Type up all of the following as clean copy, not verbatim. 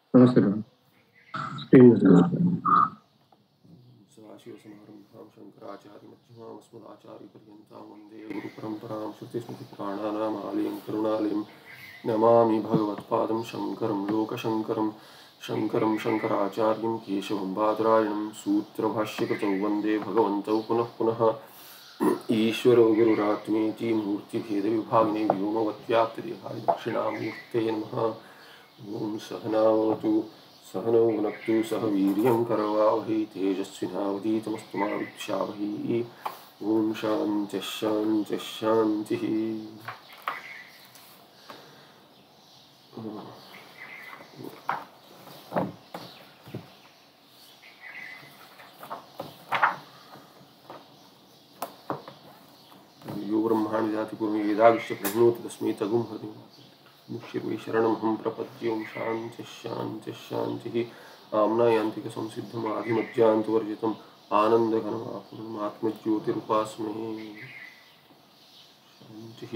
नमस्ते ma'am. Screen में सदाशिवसमारम्भां शङ्कराचार्यमध्यमामस्मदाचार्यपर्यन्तां वन्दे गुरुपरम्परां श्रुतिस्मृतिपुराणानामालयं करुणालयं नमामि भगवत्पादं शङ्करं लोकशङ्करं शङ्करं शङ्कराचार्यं केशवं बादरायणं सूत्रभाष्यकृतौ वन्दे भगवन्तौ पुनः पुनः ईश्वरो गुरुरात्मेति मूर्तिभेदविभागिने व्योमवत्याप्तदेहाय दक्षिणामूर्ते नमः। ओं सहनावतु सहनौ भुनक्तु सह वीर्यं करवावहै तेजस्विनावधीतमस्तु मा विद्विषावहै। ओं शान्तिः शान्तिः शान्तिः। यो ब्रह्माणि जाति पूर्वे वेदाविश्य प्रज्ञोति तस्मै तगुं हृदि मुक्षिर्वै शरणमहं प्रपद्ये। ओं शान्तिः शान्तिः शान्तिः। आम्नायान्तिकसंसिद्धमाधिमज्जान्तवर्जितम् आनन्दघनमात्मज्योतिरुपास्महे। शान्तिः।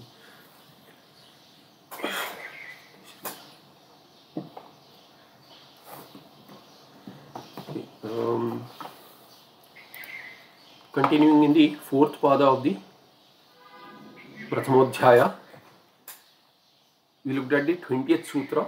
Continuing in the fourth pada of the Prathamodhyaya, we looked at the 20th sutra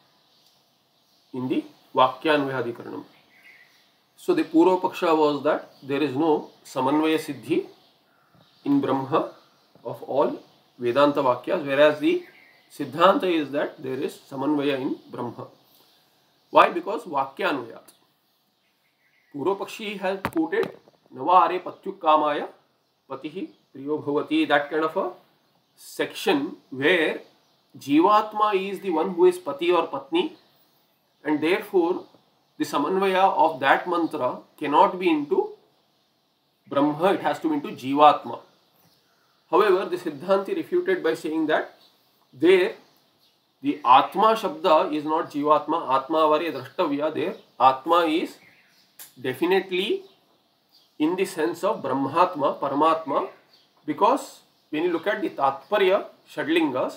in the Vakyanvayadikaranam. So the Purva Paksha was that there is no Samanvaya Siddhi in Brahma of all Vedanta Vakyas, whereas the Siddhanta is that there is Samanvaya in Brahma. Why? Because Vakyanvayat. Purva Pakshi has quoted Navare Patyuk Kamaya Patihi Priyo Bhavati, that kind of a section where Jivatma is the one who is Pati or Patni, and therefore the Samanvaya of that mantra cannot be into Brahma, it has to be into Jivatma. However, the Siddhanti refuted by saying that there the Atma Shabda is not Jivatma, Atma Varya Drashtavya, there Atma is definitely in the sense of Brahmatma, Paramatma, because when you look at the Tatparya Shadlingas,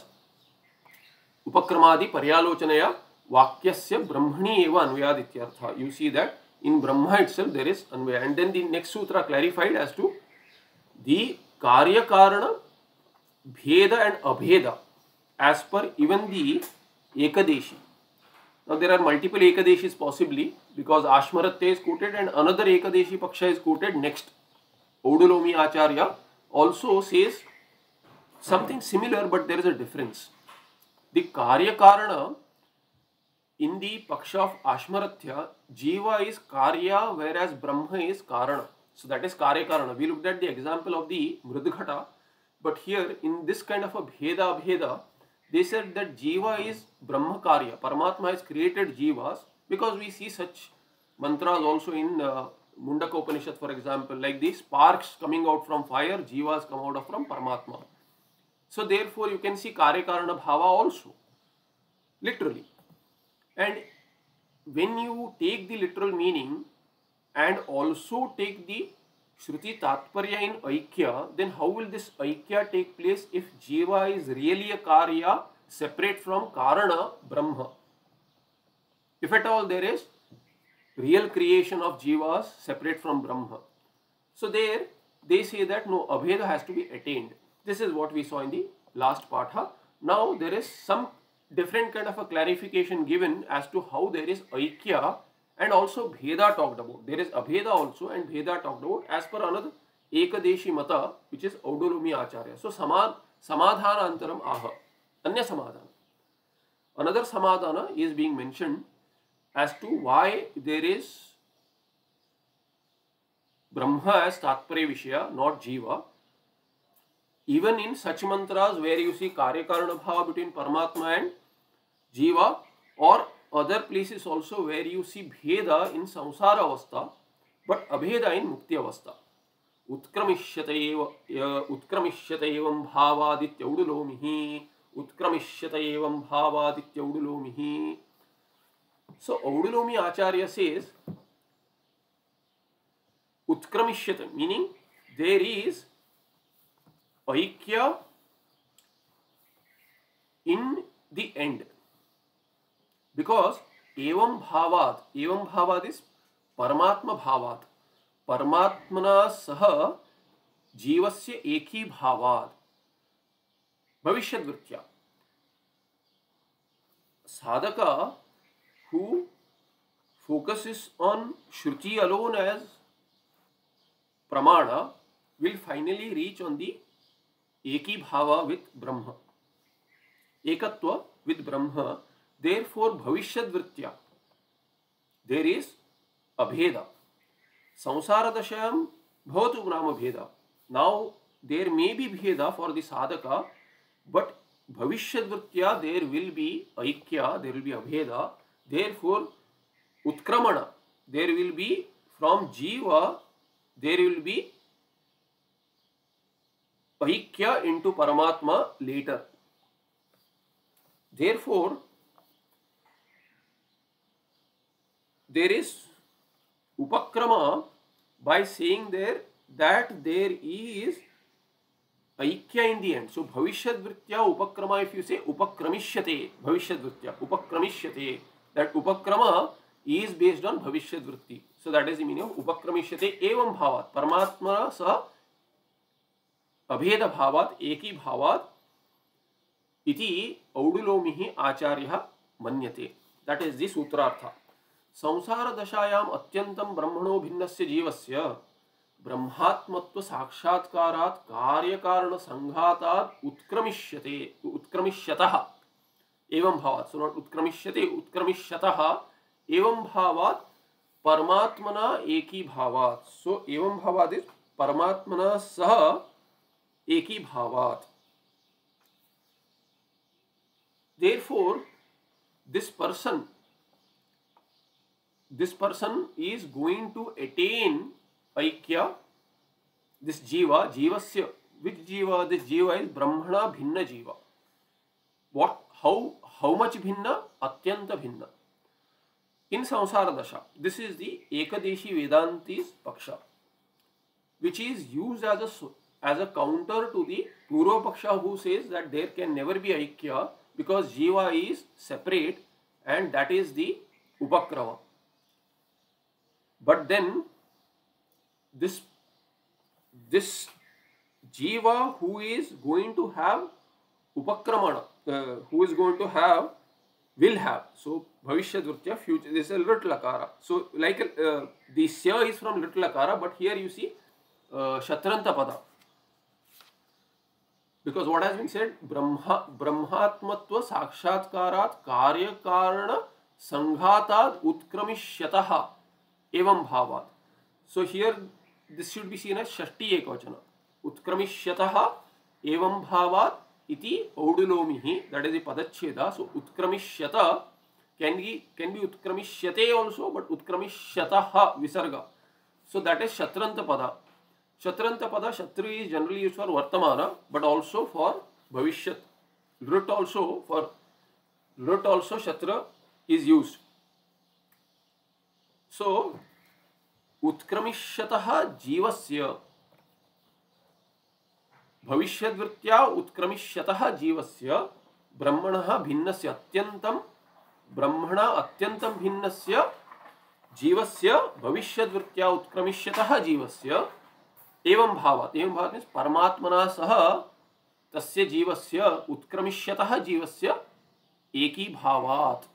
Upakramadi Paryalochanaya Vakyasya Brahmani eva Anvayad ityartha. You see that in Brahma itself there is Anvaya. And then the next sutra clarified as to the Karya Karana, Bheda and Abheda as per even the Ekadeshi. Now there are multiple Ekadeshis possibly, because Ashmaratya is quoted and another Ekadeshi Paksha is quoted next. Oudulomi Acharya also says something similar, but there is a difference. The Karya Karana in the Paksha of Ashmaratya, Jiva is Karya whereas Brahma is Karana. So that is Karya Karana. We looked at the example of the Mridghata, but here in this kind of a Bheda Bheda, they said that Jiva is Brahma Karya. Paramatma has created Jivas, because we see such mantras also in Mundaka Upanishad, for example, like the sparks coming out from fire, Jivas come out from Paramatma. So therefore you can see Karya Karana Bhava also, literally. And when you take the literal meaning and also take the Shruti Tatparya in Aikya, then how will this Aikya take place if Jiva is really a Karya separate from Karana, Brahma? If at all there is real creation of Jivas separate from Brahma. So there they say that no, Abheda has to be attained. This is what we saw in the last Patha. Now there is some different kind of a clarification given as to how there is Aikya and also Bheda talked about. There is Abheda also and Bheda talked about as per another Ekadeshi Mata, which is Audulumi Acharya. So Samadhana Antaram Aha. Anya Samadhana. Another Samadhana is being mentioned as to why there is Brahma as Tatparya Vishaya, not Jiva. Even in such mantras where you see Karya Karana Bhava between Paramatma and Jiva, or other places also where you see Bheda in Samsara Avastha, but Abheda in Mukti Avastha. Utkramishhyata evam bhavaditya udulomihi. Utkramishhyata evam bhavaditya udulomihi. So Audulomi Acharya says Utkramishhyata, meaning there is Aikya in the end, because एवं भावाद is परमात्म भावाद, परमात्मना सह जीवस्य एकी भावाद भविष्यद्वृत्त्या. Sadhaka who focuses on Shruti alone as Pramana will finally reach on the Eki Bhava with Brahma. Ekatva with Brahma. Therefore, Bhavishyad Vrittya, there is Abheda. Samsara Dashayam Bhavatu Nama Bheda. Now, there may be Bheda for the Sadhaka, but Bhavishyad Vrittya there will be Aikya, there will be Abheda. Therefore, Utkramana, there will be from Jiva, there will be Aikya into Paramatma later. Therefore, there is Upakrama by saying there that there is Aikya in the end. So, Bhavishyad Vrittya Upakrama, if you say Upakramishate, Bhavishyad Vrittya, Upakramishate, that Upakrama is based on Bhavishyad Vritti. So, that is the meaning of Upakramishate evam bhavat. Paramatmana sa Abheda bhavat, Eki bhavat, iti Audulomihi Acharya manyate. That is the Sutrartha. Samsara dashayam atyantam brahmano bhinnasya jivasya ब्रह्मात्मत्व साक्षात्कारात् कार्यकारण संघातात् उत्क्रमिष्यतः एवं भावात्. So not उत्क्रमिष्यते, उत्क्रमिष्यतः एवं भावात् परमात्मना एकी भावात्. सो एवं भावात् is परमात्मना सह एकी भावात्. Therefore, this person is going to attain Aikya, this Jiva, Jivasya, which Jiva? This Jiva is Brahmana Bhinna Jiva. What? How much Bhinna? Atyanta Bhinna. In Samsara Dasha, this is the Ekadeshi Vedanti's Paksha, which is used as a counter to the Purva Paksha who says that there can never be Aikya because Jiva is separate and that is the Upakrama. But then this Jiva who is going to have Upakramana, who is going to have, will have. So, Bhavishyad Vrittya, future, this is a lit lakara. So, like the Sya is from lit lakara, but here you see Shatranta Pada. Because what has been said, Brahmatmatva Sakshatkarat Karya Karana Sanghatad Utkamishyataha Evam Bhavat. So, here this should be seen as Shashti Ekvachana. Utkamishyataha evam bhavat iti audulomihi. That is the padacheda. So Utkamishyata can be Utkamishyate also, but Utkamishyataha visarga. So that is Shatranta pada. Shatranta pada, Shatru is generally used for Vartamana, but also for Bhavishyat. Lut also Shatra is used. So उत्क्रमिष्यतः जीवस्य भविष्यद्वृत्त्या उत्क्रमिष्यतः जीवस्य ब्रह्मणः भिन्नस्य अत्यन्तं ब्रह्मणा अत्यन्तं भिन्नस्य जीवस्य भविष्यद्वृत्त्या उत्क्रमिष्यतः जीवस्य एवं भावात्. एवं भावात् मीन्स परमात्मना सह तस्य जीवस्य उत्क्रमिष्यतः जीवस्य एकी भावात्.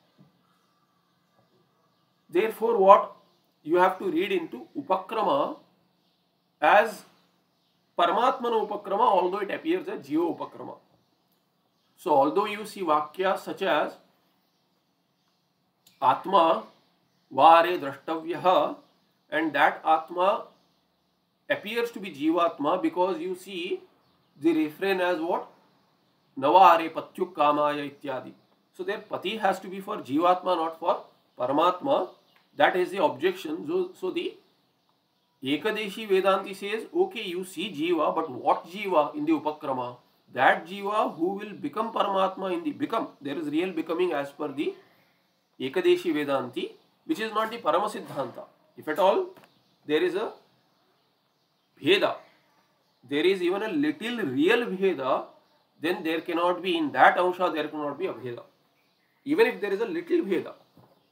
Therefore, what you have to read into Upakrama as Paramatmana Upakrama, although it appears as Jiva Upakrama. So, although you see Vakya such as Atma Vare Drashtavyah, and that Atma appears to be Jivatma because you see the refrain as what? Navare Patyuk Kamaya Ityadi. So, their Pati has to be for Jivatma, not for Paramatma. That is the objection. So the Ekadeshi Vedanti says, okay, you see Jiva, but what Jiva in the Upakrama? That Jiva who will become Paramatma in the become. There is real becoming as per the Ekadeshi Vedanti, which is not the Paramasiddhanta. If at all there is a Bheda, there is even a little real Bheda, then there cannot be in that Ansha, there cannot be a Bheda. Even if there is a little Bheda.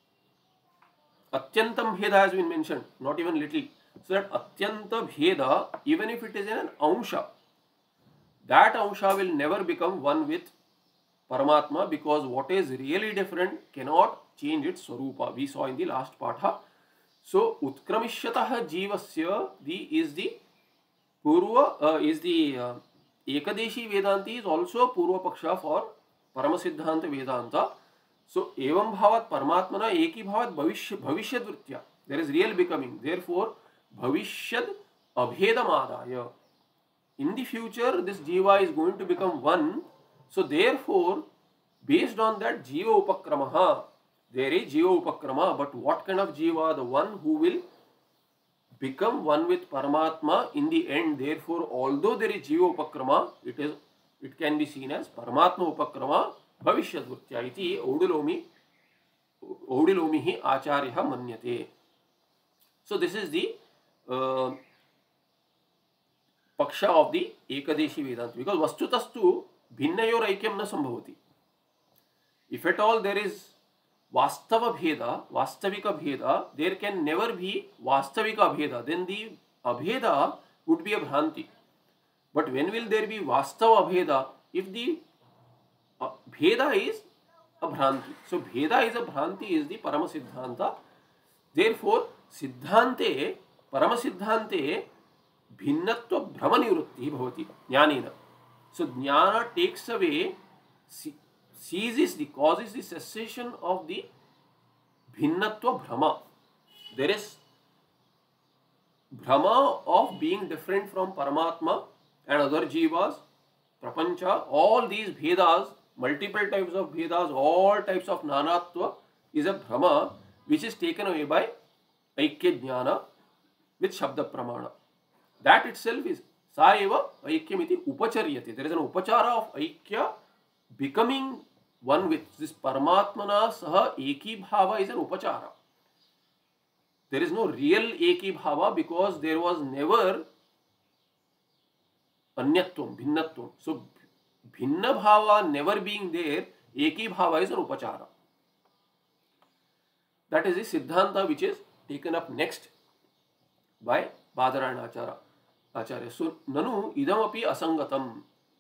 Atyantam Bheda has been mentioned, not even little. So that Atyanta Bheda, even if it is in an Ansha, that Ansha will never become one with Paramatma, because what is really different cannot change its Swarupa. We saw in the last Patha. So Utkramishataha Jivasya is the Purva, Ekadeshi Vedanti is also Purva Paksha for Paramasiddhanta Vedanta. So evam bhavat Paramatmana eki bhavat bhavishyad vrittya. There is real becoming. Therefore, bhavishyad abhedamadaya. In the future, this jiva is going to become one. So therefore, based on that jiva upakramaha, there is jiva upakrama. But what kind of jiva? The one who will become one with Paramatma in the end. Therefore, although there is jiva upakrama, it can be seen as Paramatma upakrama भविष्यद् वृत्त्या इति औडिलोमि हि आचार्यः मन्यते. So this is the paksha of the Ekadeshi Vedanta, because vastutastu bhinnayor aikyam na sambhavati. If at all there is vastava bheda, vastavika bheda, there can never be vastavika bheda. Then the abheda would be a bhranti. But when will there be vastava bheda? If the Bheda is a Bhranti. So Bheda is a Bhranti is the Paramasiddhanta. Therefore, Siddhante, Paramasiddhante, Bhinnatva Brahmanivrutti bhavati Jnanena. So Jnana takes away, ceases the causes the cessation of the Bhinnatva Brahma. There is Brahma of being different from Paramatma and other jivas, Prapancha, all these Bhedas, multiple types of Bhedas, all types of Nanatva is a Brahma which is taken away by Aikya Jnana with Shabda Pramana. That itself is Sa eva Aikyamiti Upacharyate. There is an Upachara of Aikya becoming one with this Paramatmana Saha Eki Bhava is an Upachara. There is no real Eki Bhava because there was never Anyatvam, Bhinnatvam. So Bhinna Bhava never being there, Eki Bhava is an Upachara. That is the Siddhanta which is taken up next by Badarayana Acharya. So Nanu idam api asangatam.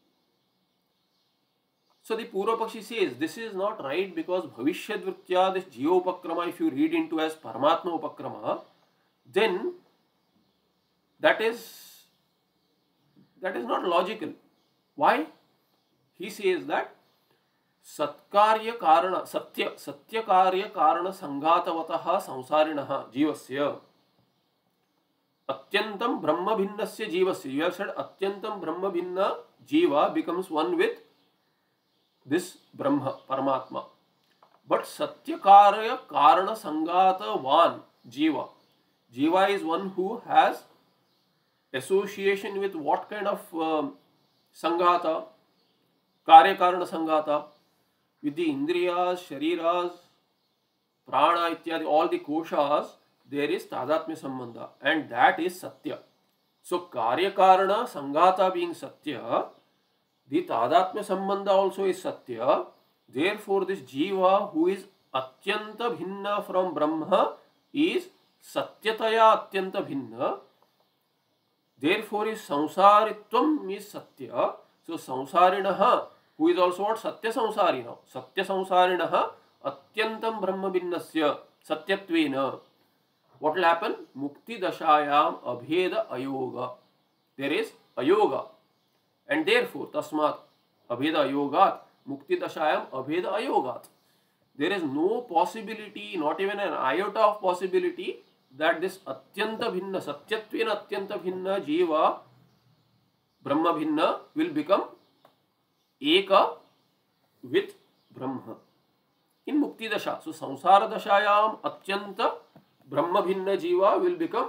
So the Purva Pakshi says this is not right because Bhavishyad Vrittya, this Jiva Upakrama, if you read into as Paramatma Upakrama, then that is not logical. Why? He says that Satkarya Karana, Satya Karya Karana Sanghatavataha Samsarinaha Jivasya Atyantam Brahma Bhinnasya Jivasya. You have said Atyantam Brahma Bhinna Jiva becomes one with this Brahma, Paramatma. But Satya Karya Karana Sanghatavan Jiva. Jiva is one who has association with what kind of Sanghata? Karya Karana Sanghata. With the Indriyas, Shariras, Prana, Ityadi, all the Koshas, there is Tadatmya Sambandha, and that is Satya. So Karya Karana Sanghata being Satya, the Tadatmya Sambandha also is Satya. Therefore, this Jiva who is Atyanta Bhinna from Brahma is Satyataya Atyanta Bhinna. Therefore, his Samsaritvam is Satya. So Samsarinaha, who is also what? Satya Samsarina. Satya Samsarinaha Atyantam Brahma Bhinnasya Satyatvena. What will happen? Mukti Dashayam Abheda Ayoga. There is Ayoga. And therefore, Tasmat Abheda Ayogat, Mukti Dashayam Abheda Ayogat. There is no possibility, not even an iota of possibility, that this Atyanta Bhinna, Satyatvena Atyanta Bhinna Jiva, Brahma Bhinna will become Eka with Brahma in Mukti Dasha. So Samsara Dashayam Atyanta Brahma Bhinna Jiva will become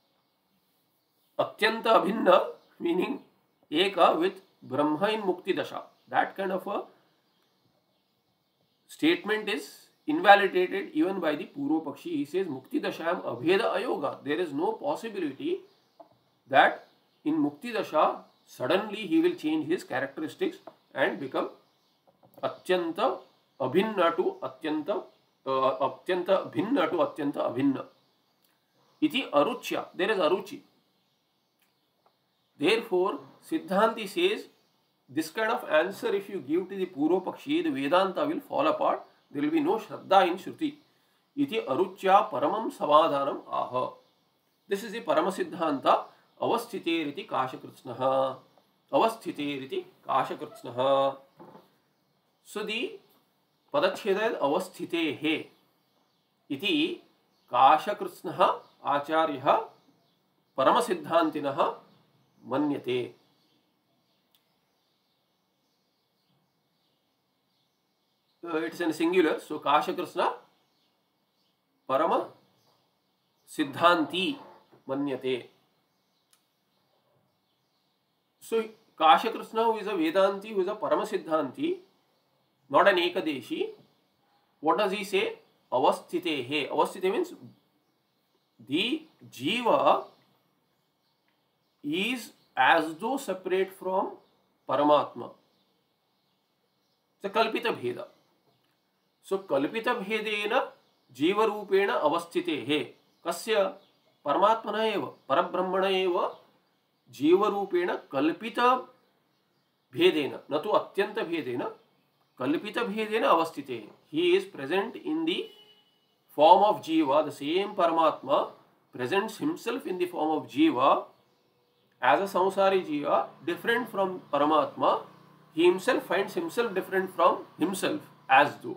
Atyanta Bhinna, meaning Eka with Brahma in Mukti Dasha. That kind of a statement is invalidated even by the Purva Pakshi. He says Mukti Dashayam Abheda Ayoga. There is no possibility that in Mukti Dasha suddenly he will change his characteristics and become Atyanta Abhinna to Atyanta अत्यंत भिन्न to अत्यंत अभिन्न. इति अरुच्या, there is aruchi. Therefore, Siddhanti says this kind of answer if you give to the Purva Pakshi, the Vedanta will fall apart. There will be no Shraddha in Shruti. Iti aruchya paramam samadhanam aha. This is the Paramasiddhanta avasthiteriti kashakritsnaha. Avasthiteriti kashakritsnaha. So the Padacheda is avasthitehe. Iti kashakritsnaha acharya Paramasiddhantinaha मन्यते. It's in singular, so Kashakrishna Parama Siddhanti manyate. So Kashakrishna, who is a Vedanti, who is a Parama Siddhanti, not an Ekadeshi, what does he say? Avasthitehe. Avasthite means the Jiva is as though separate from Paramatma. It's a Kalpita Bheda. So Kalpita Bhedena Jiva Rupena Avasthitehe. Kasya Paramatmana eva, Parabrahmana eva Jiva Rupena Kalpita Bhedena, natu Atyanta Bhedena, Kalpita Bhedena Avasthitehe. He is present in the form of Jiva, the same Paramatma presents himself in the form of Jiva as a samsari jiva, different from Paramatma. He himself finds himself different from himself as though.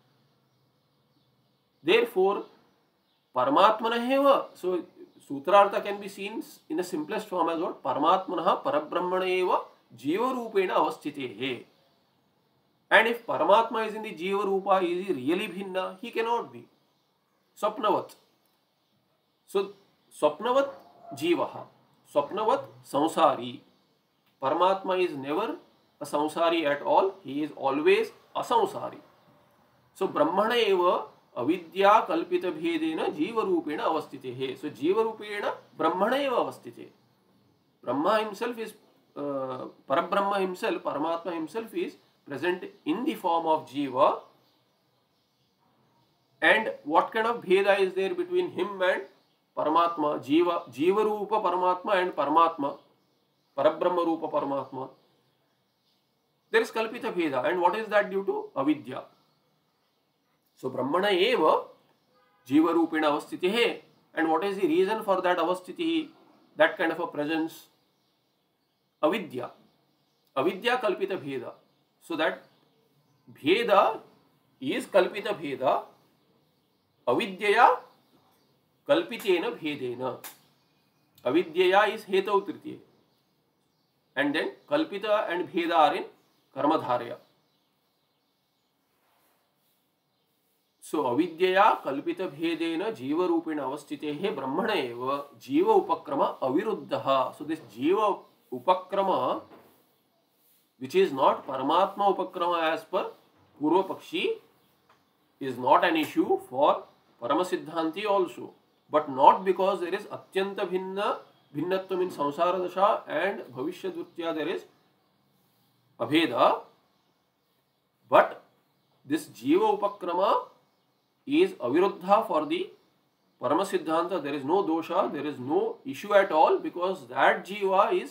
Therefore, Paramatmana eva. So, Sutrartha can be seen in the simplest form as what? Paramatmana Parabrahmana eva Jiva Rupena Avasthitehe. And if Paramatma is in the Jiva Rupa, is he really Bhinna? He cannot be. Swapnavat. So, Swapnavat Jivaha. Swapnavat samsari. Paramatma is never a samsari at all. He is always a samsari. So Brahmana eva avidya kalpita bhedena jiva rupena avasthitehe. So jiva rupena Brahmana eva avasthite. Brahma himself is Parabrahma himself, Paramatma himself is present in the form of jiva. And what kind of bheda is there between him and Paramatma, Jiva Rupa Paramatma and Paramatma, Parabrahma Rupa Paramatma? There is Kalpita Bheda. And what is that due to? Avidya. So Brahmana eva Jiva Rupena Avasthitihe. And what is the reason for that avasthiti, that kind of a presence? Avidya. Avidya Kalpita Bheda. So that Bheda is Kalpita Bheda. Avidyaya Kalpitena Bhedena. Avidyaya is Hetau Tritiya. And then Kalpita and Bheda are in Karmadharya. So Avidyaya Kalpita Bhedena Jiva Rupena Avasthitehe Brahmana eva Jiva Upakrama Aviruddhaha. So this Jiva Upakrama, which is not Paramatma Upakrama as per Purva Pakshi, is not an issue for Paramasiddhanti also. But not because there is Atyanta Bhinna, Bhinnatvam in Samsara Dasha and Bhavishya there is Abheda. But this Jiva Upakrama is Aviruddha for the Paramasiddhanta. There is no dosha, there is no issue at all, because that Jiva is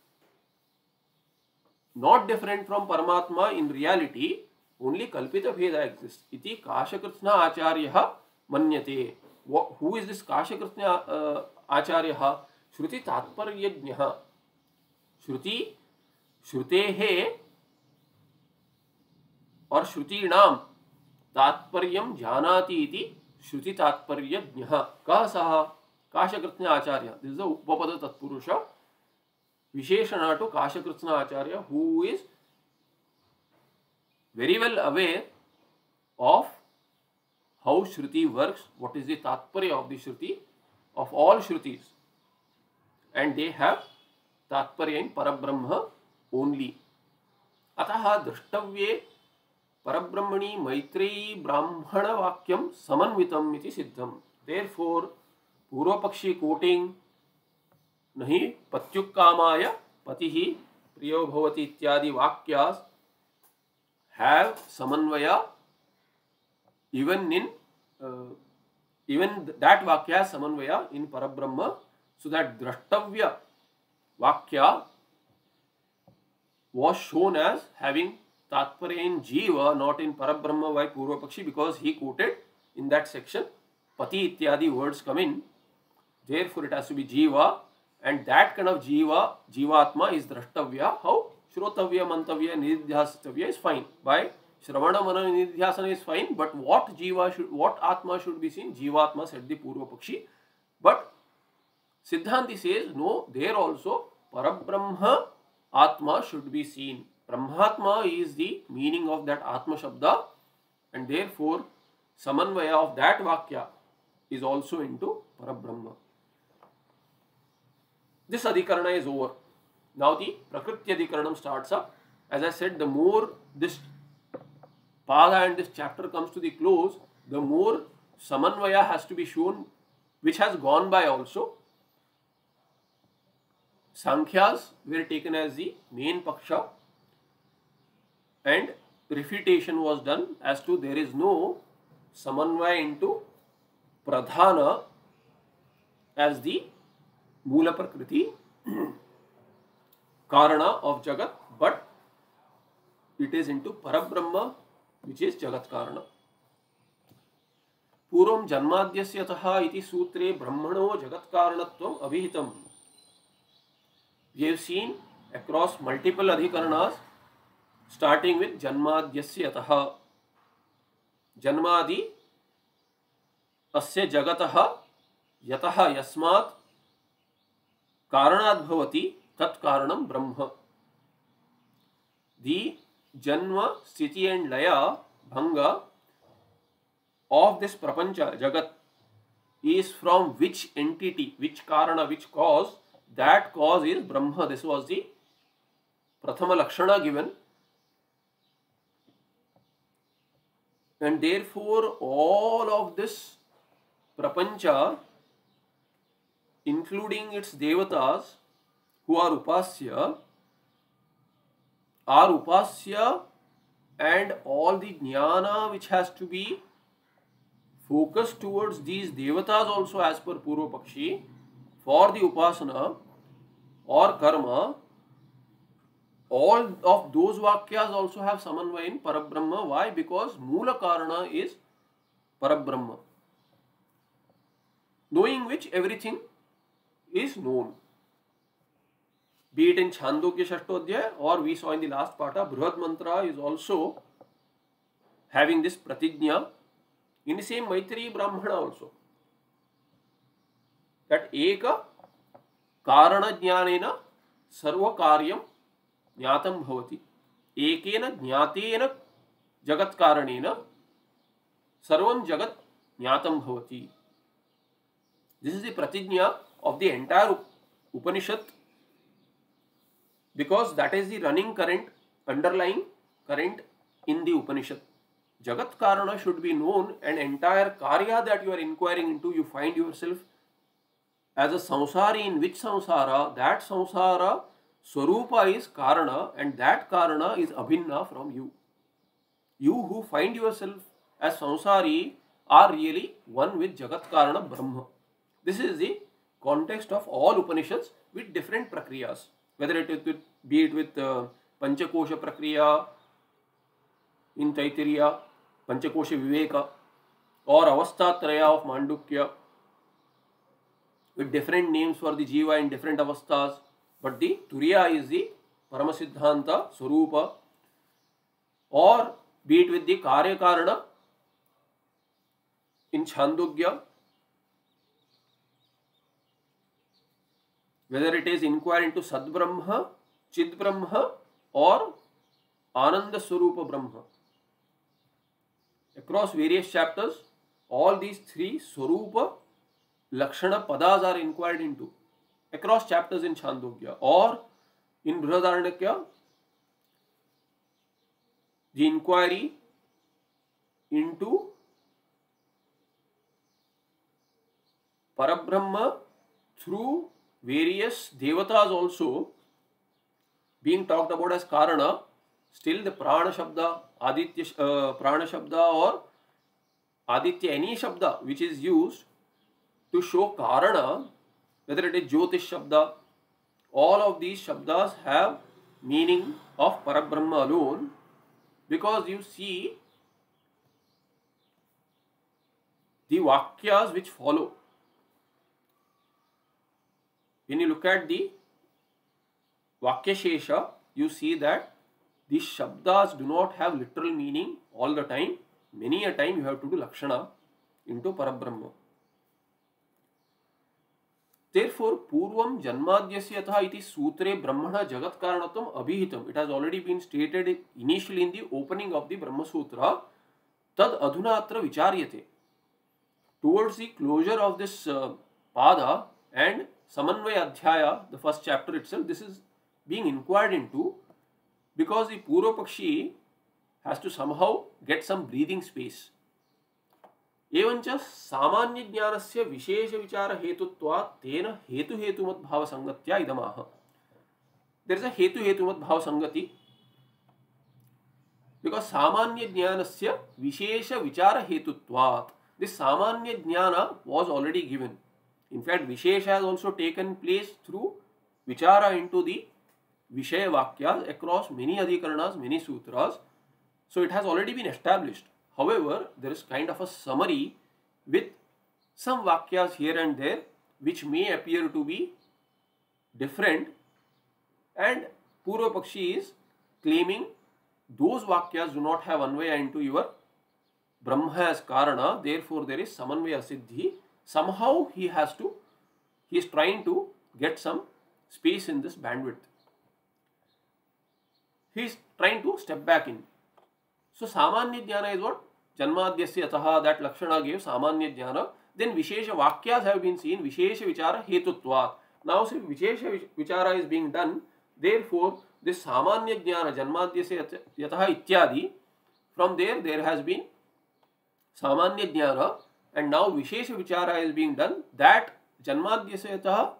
not different from Paramatma in reality. Only Kalpita Bheda exists. Iti Kashakritsna Acharya Manyate. Who is this Kashakritsna Acharya? Shruti Tatparyajnaha. Shruti, Shrutehe और श्रुति नाम तात्पर्यम जानाति इति श्रुति तात्पर्यज्ञः. कः सः? काशकृत्स्न आचार्य. This is the उपपद तत्पुरुष विशेषण टू काशकृत्स्न आचार्य, who is very well aware of how Shruti works, what is the Tatparya of the Shruti, of all Shrutis, and they have Tatparya in Parabrahma only. Ataha Drishtavye Parabrahmani Maitreyi Brahmana Vakyam Samanvitam iti Siddham. Therefore, Purva Pakshi quoting Nahi Patyukkamaya Patihi Priyo Bhavati Ityadi Vakyas have samanvaya even in even that Vakya has Samanvaya in Parabrahma, so that Drashtavya Vakya was shown as having Tatparya in Jiva, not in Parabrahma by Purvapakshi, because he quoted in that section Pati ityadi words come in. Therefore, it has to be Jiva, and that kind of Jiva, Jivatma is Drashtavya. How? Shrotavya, Mantavya, Nididhyasatavya is fine. By Shravana, Mana, Nididhyasana is fine, but what Jiva should, what Atma should be seen? Jivatma, said the Purvapakshi. But Siddhanti says, no, there also Parabrahma Atma should be seen. Brahmatma is the meaning of that Atma Shabda, and therefore Samanvaya of that Vakya is also into Parabrahma. This Adhikarana is over. Now the Prakriti Adhikaranam starts up. As I said, the more this Pada and this chapter comes to the close, the more Samanvaya has to be shown, which has gone by also. Sankhyas were taken as the main Paksha, and refutation was done as to there is no Samanvaya into Pradhana as the Mula Prakriti, Karana of Jagat, but it is into Parabrahma, which is Jagat Karana. Purvam Janmadhyasya Taha iti Sutre Brahmano Jagat Karanatvam Abhihitam. We have seen across multiple Adhikaranas, starting with Janmadhyasya Taha. Janmadi Asya Jagataha Yataha Yasmat Karanad Bhavati Tat Karanam Brahma. The Janma, Sthiti and Laya, Bhanga of this Prapancha, Jagat, is from which entity, which Karana, which cause? That cause is Brahma. This was the Prathama Lakshana given. And therefore, all of this Prapancha, including its Devatas, who are Upasya, and all the Jnana which has to be focused towards these Devatas also as per Purvapakshi, for the Upasana or Karma, all of those Vakyas also have Samanvaya in Parabrahma. Why? Because Mula Karana is Parabrahma, knowing which everything is known. Be it in Chandogya Shashtodhyaya, or we saw in the last Pata, Brihad Mantra is also having this Pratijna. In the same Maitreyi Brahmana also, that Eka Karana Jnanena Sarva Karyam Jnatam Bhavati. Ekena Jnatena Jagat Karanena Sarvam Jagat Jnatam Bhavati. This is the Pratijna of the entire Upanishad, because that is the running current, underlying current in the Upanishad. Jagat Karana should be known, and entire Karya that you are inquiring into, you find yourself as a samsari, in which samsara, that samsara Swarupa is Karana, and that Karana is Abhinna from you. You who find yourself as samsari are really one with Jagat Karana Brahma. This is the context of all Upanishads with different prakriyas, whether it is with, be it with Panchakosha Prakriya in Taittiriya, Panchakosha Viveka, or Avasthatraya of Mandukya, with different names for the Jiva in different avasthas, but the Turiya is the Paramasiddhanta Swarupa, or be it with the Karya Karana in Chandogya, whether it is inquiry into Sad Brahma, Chid Brahma, or Ananda Swarupa Brahma. Across various chapters, all these three Swarupa Lakshana Padas are inquired into across chapters in Chandogya, or in Brihadaranyaka, the inquiry into Parabrahma through various Devatas also being talked about as Karana. Still the Prana Shabda, Aditya Prana Shabda, or Aditya, any shabda which is used to show karana, whether it is Jyotish shabda, all of these shabdas have meaning of Parabrahma alone, because you see the Vakyas which follow. When you look at the Vakya Shesha, you see that these shabdas do not have literal meaning all the time. Many a time you have to do Lakshana into Parabrahma. Therefore, Purvam Janmadhyasya Yatha iti Sutre Brahmana Jagat Karanatam Abhihitam. It has already been stated initially in the opening of the Brahma Sutra. Tad Adhuna Atra Vicharyate. Towards the closure of this Pada and Samanvaya Adhyaya, the first chapter itself, this is being inquired into, because the Purva Pakshi has to somehow get some breathing space. एवंच सामान्य ज्ञानस्य विशेष विचार हेतुत्वात् तेन हेतु हेतुमत भाव संगत्या इदमाह. There is a हेतु हेतुमत भाव संगति, because सामान्य ज्ञानस्य विशेष विचार हेतुत्वात्, this सामान्य ज्ञान was already given. In fact, wishes has also taken place through vichara into the Vishaya Vakyas across many adhikaranas, many sutras. So it has already been established. However, there is kind of a summary with some Vakyas here and there which may appear to be different, and Purva Pakshi is claiming those Vakyas do not have Anvaya into your Brahma as Karana, therefore there is Samanvaya Siddhi. Somehow he is trying to get some space in this bandwidth. He is trying to step back in. So Samanya Jnana is what? Janmadhyasya Yataha, that Lakshana gave Samanya Jnana. Then Vishesha Vakyas have been seen, Vishesha Vichara Hetutvat. Now since Vishesha Vichara is being done, therefore this Samanya Jnana, Janmadhyasya Yataha Ityadi, from there has been Samanya Jnana, and now Vishesha Vichara is being done, that Janmadhyasya Yataha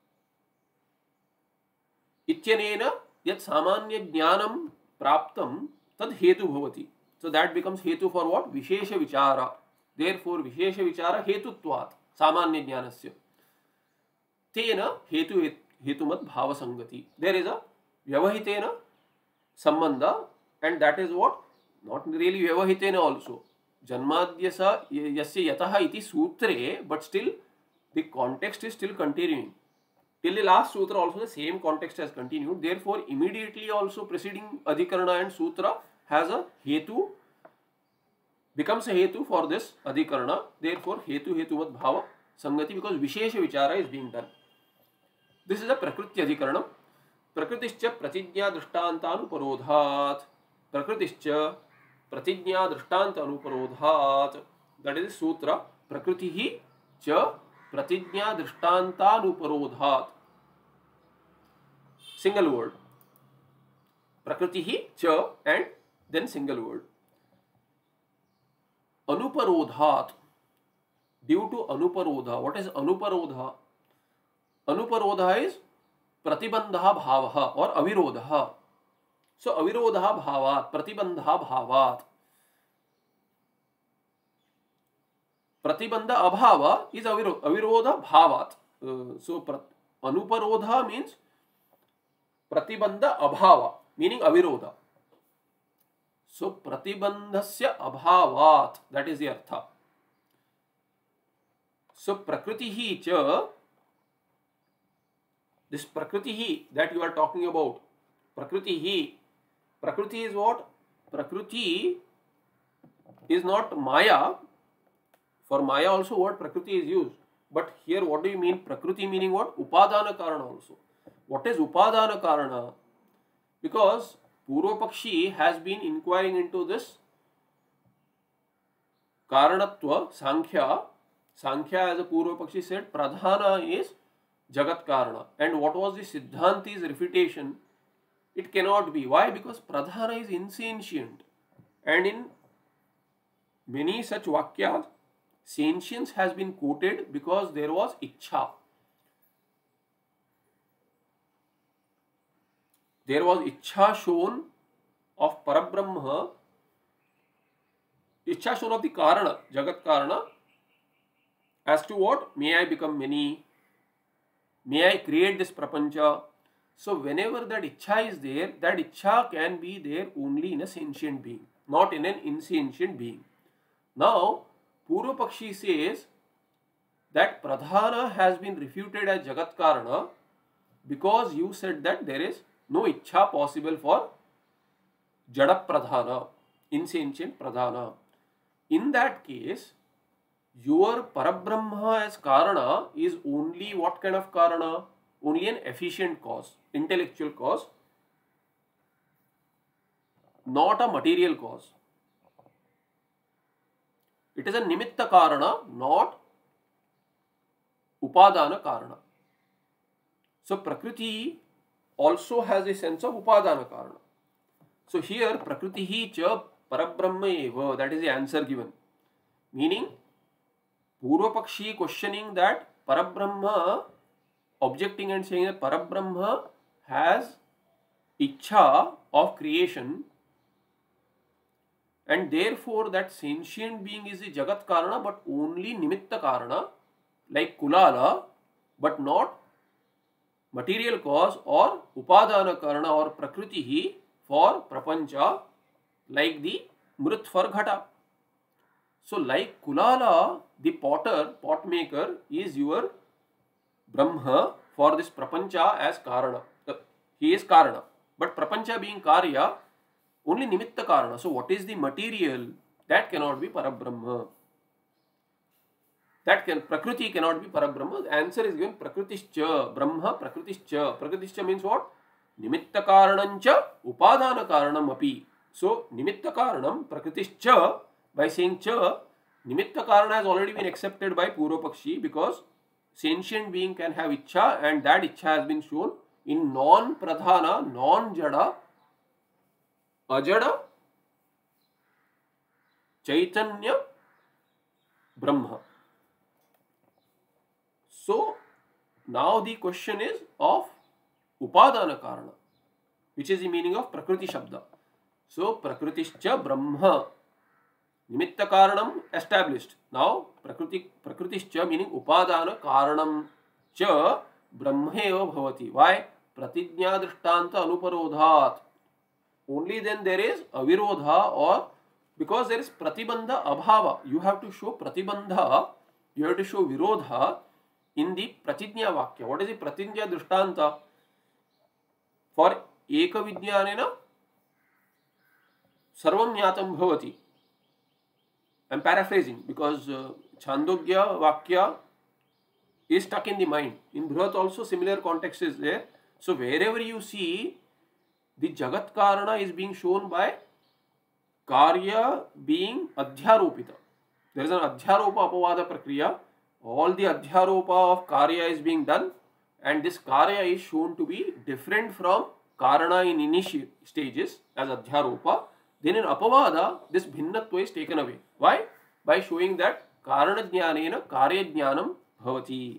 Ityanena Yat Samanya Jnanam Praptam Tad Hetu Bhavati. So that becomes Hetu for what? Vishesha Vichara. Therefore, Vishesha Vichara Hetutvat Samanya Jnanasya. Tena Hetumat Bhava Sangati. There is a Vyavahitena Sambandha, and that is what? Not really Vyavahitena also. Janmadhyasa Yasya Yataha iti Sutre, but still the context is still continuing. Till the last sutra also the same context has continued. Therefore, immediately also preceding Adhikarana and Sutra has a Hetu, becomes a Hetu for this Adhikarana. Therefore, Hetu Hetuvat Bhava Sangati, because Vishesha Vichara is being done. This is a Prakriti Adhikaranam. Prakritischa Pratijñā Drishtanta Prakritischa Pratijñā Drishtanta That is Sutra. Prakritihi cha Pratijñā Drishtanta Single word. Prakritihi cha and then single word. Anuparodhat. Due to Anuparodha. What is Anuparodha? Anuparodha is Pratibandha Bhavaha or Avirodha. So Avirodha Bhavat, Pratibandha Bhavat. Pratibandha Abhava is Avirodha Bhavat. So Anuparodha means Pratibandha Abhava, meaning Avirodha. So Pratibandhasya Abhavat, that is the Artha. So Prakritihi cha, this Prakritihi that you are talking about, Prakritihi, Prakriti is what? Prakriti is not Maya. For Maya also word Prakriti is used. But here what do you mean? Prakriti meaning what? Upadana Karana also. What is Upadana Karana? Because Purva Pakshi has been inquiring into this Karanatva, Sankhya. Sankhya, as a Purva Pakshi said, Pradhana is Jagat Karana. And what was the Siddhanti's refutation? It cannot be. Why? Because Pradhana is insentient. And in many such Vakyas, sentience has been quoted because there was Ichha. There was Ichha shown of Parabrahma Ichha shown of the Karana, Jagat Karana, as to what? May I become many? May I create this prapancha? So whenever that Ichha is there, that Ichha can be there only in a sentient being, not in an insentient being. Now, Purva Pakshi says that Pradhana has been refuted as Jagat Karana because you said that there is no Ichha possible for Jada Pradhana, insentient Pradhana. In that case, your Parabrahma as Karana is only what kind of Karana? Only an efficient cause, intellectual cause, not a material cause. It is a Nimitta Karana, not Upadana Karana. So Prakriti also has a sense of Upadana Karana. So here Prakritihi cha Parabrahma eva, that is the answer given. Meaning, Purva Pakshi questioning that Parabrahma, objecting and saying that Parabrahma has Ichha of creation, and therefore that sentient being is the Jagat Karana but only Nimitta Karana, like Kulala, but not material cause, or Upadana Karana or Prakritihi for Prapancha, like the Mrit for Ghata. So like Kulala, the potter, pot maker, is your Brahma for this Prapancha as Karana. He is Karana. But Prapancha being Karya, only Nimitta Karana. So what is the material? That cannot be Parabrahma. Prakriti cannot be Parabrahma. The answer is given Prakritischa, Brahma Prakritischa. Prakritischa means what? Nimitta Karanancha Upadana Karanam api. So Nimitta Karanam Prakritischa, by saying cha, Nimitta Karana has already been accepted by Purva Pakshi because sentient being can have Ichha, and that Ichha has been shown in non-Pradhana, non-Jada, Ajada, Chaitanya, Brahma. So now the question is of Upadana Karana, which is the meaning of Prakriti Shabda. So Prakritischa Brahma, Nimitta Karanam established. Now Prakritischa meaning Upadana Karanam cha Brahmeva bhavati. Why? Pratijna Drishtanta Anuparodhat. Only then there is Avirodha, or because there is Pratibandha Abhava. You have to show Pratibandha, you have to show Virodha in the Pratijna Vakya. What is the Pratijna Drishtanta? For Eka Vijnanena Sarvam Jnatam Bhavati. I am paraphrasing because Chandogya Vakya is stuck in the mind. In Brihat also similar context is there. So wherever you see the Jagat Karana is being shown by Karya being Adhyaropita. There is an Adhyaropa Apavada Prakriya. All the Adhyaropa of Karya is being done, and this Karya is shown to be different from Karana in initial stages as Adhyaropa. Then in Apavada, this Bhinnatva is taken away. Why? By showing that Karana Jnanena Karya Jnanam Bhavati.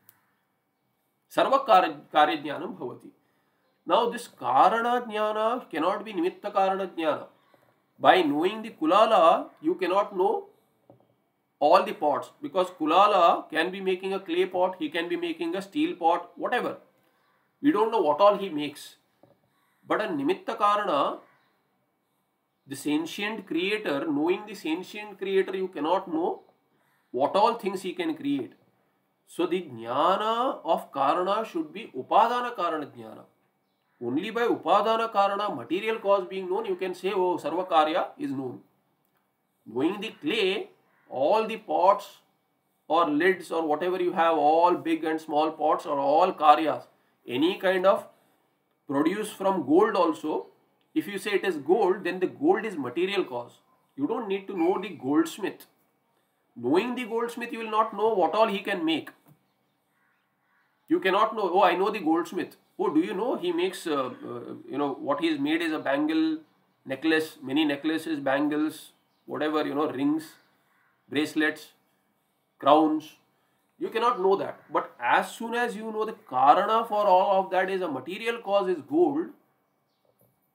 Sarva Karya Jnanam Bhavati. Now this Karana Jnana cannot be Nimitta Karana Jnana. By knowing the Kulala, you cannot know all the pots, because Kulala can be making a clay pot, he can be making a steel pot, whatever. We don't know what all he makes. But a Nimitta Karana, the sentient creator, knowing the sentient creator, you cannot know what all things he can create. So the Jnana of Karana should be Upadana Karana Jnana. Only by Upadana Karana, material cause being known, you can say, oh, Sarva Karya is known. Knowing the clay, all the pots or lids or whatever you have, all big and small pots are all Karyas. Any kind of produce from gold also, if you say it is gold, then the gold is material cause. You don't need to know the goldsmith. Knowing the goldsmith, you will not know what all he can make. You cannot know, oh, I know the goldsmith. Oh, do you know he makes, what he has made is a bangle, necklace, many necklaces, bangles, whatever, rings, bracelets, crowns. You cannot know that. But as soon as you know the Karana for all of that is a material cause is gold,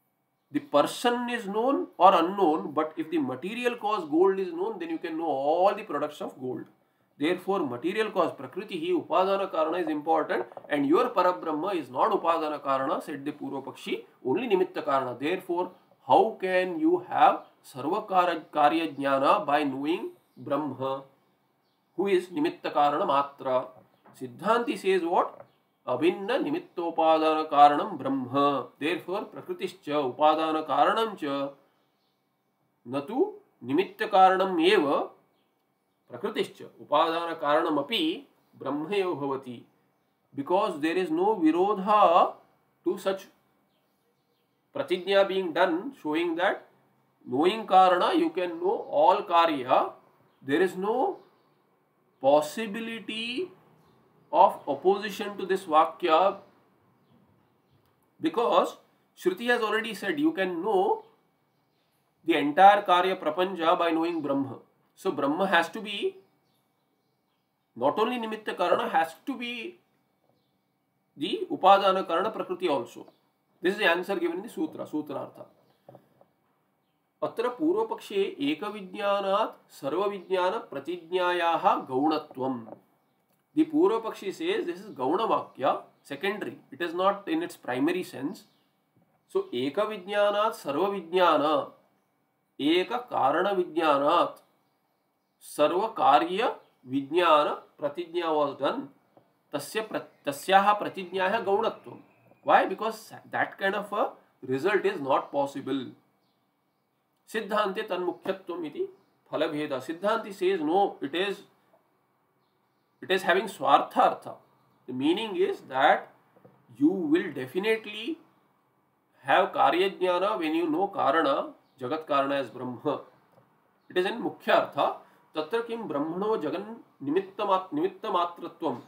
the person is known or unknown, but if the material cause gold is known, then you can know all the products of gold. Therefore, material cause Prakriti, Upadana Karana is important, and your Parabrahma is not Upadana Karana, said the Purva Pakshi, only Nimitta Karana. Therefore, how can you have Sarva Karya Jnana by knowing Brahma, who is Nimitta Karana Matra? Siddhanti says what? Abhinna Nimittopadana Karanam Brahma. Therefore, Prakritischa Upadana Karanam cha natu Nimitta Karanam eva Prakritischa Upadana Karanam api Brahma eva bhavati. Because there is no virodha to such pratijna being done, showing that knowing Karana you can know all Karya. There is no possibility of opposition to this Vakya, because Shruti has already said you can know the entire Karya Prapancha by knowing Brahma. So Brahma has to be not only Nimitta Karana, has to be the Upadana Karana Prakriti also. This is the answer given in the Sutra, Sutrartha. Atra Purvapakshe Ekavidjnanat Sarvavidjnana Pratijnayaha Gaunatvam. The Purvapakshi says this is Gauna Vakya, secondary. It is not in its primary sense. So, Eka Vijnanat Sarva Vijnana, Eka Karana Vijnanat, Sarva Karya Vijnana Pratijna was done. Tasyaha Pratijnyaha Gaunatvam. Why? Because that kind of a result is not possible. Siddhante Tanmukhyatvam iti Phalabheda. Siddhanti says no, it is having Swarthartha. The meaning is that you will definitely have Karya Jnana when you know Karana, Jagat Karana as Brahma. It is in Mukhya Artha. Tatra kim Brahmano Jagan Nimitta Matratvam.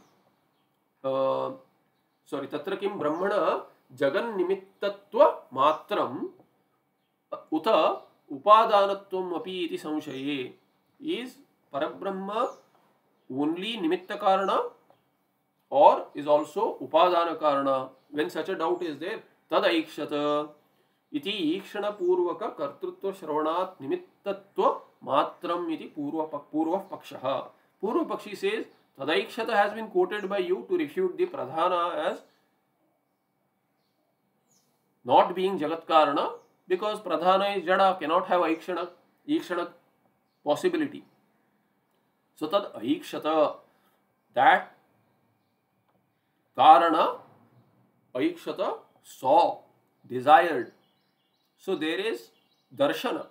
Tatra kim Brahmana Jagan Nimittatva Matram Uta Upadanatvam api iti samshaye. Is Parabrahma only Nimitta Karana or is also Upadana Karana? When such a doubt is there, Tadaikshata iti Ikshana Purvaka Kartrutva Shravanat Nimittatva Matram iti Purva Pakshaha. Purva Pakshi says Tadaikshata has been quoted by you to refute the Pradhana as not being Jagat Karana, because Pradhana is Jada, cannot have Ikshana possibility. So tad Aikshata, that Karana, Aikshata, saw, desired. So there is Darshana.